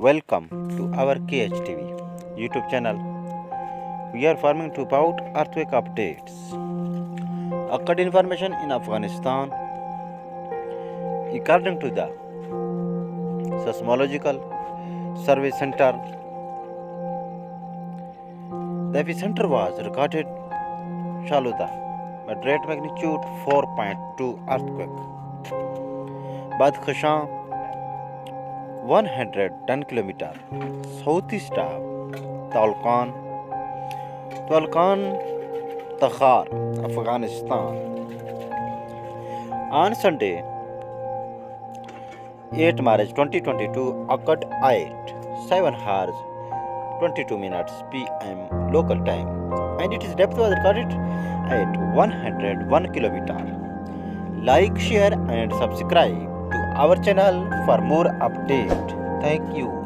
Welcome to our KHTV YouTube channel. We are farming to about earthquake updates. Occurred information in Afghanistan according to the Seismological Survey Center. The epicenter was recorded Shaluda, moderate magnitude 4.2 earthquake. Badkhashan 110 km southeast of Talkan, Takhar, Afghanistan. On Sunday, 8 March 2022 occurred at 7 hours 22 minutes p.m. local time, and its depth was recorded at 101 km. Like, share and subscribe to our channel for more updates. Thank you.